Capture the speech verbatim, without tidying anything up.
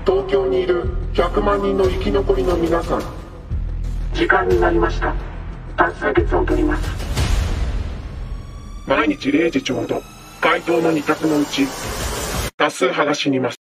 東京にいるひゃくまんにんの生き残りの皆さん、 時間になりました。多数決を取ります。 毎日れいじちょうど、回答のに択のうち多数派が死にます。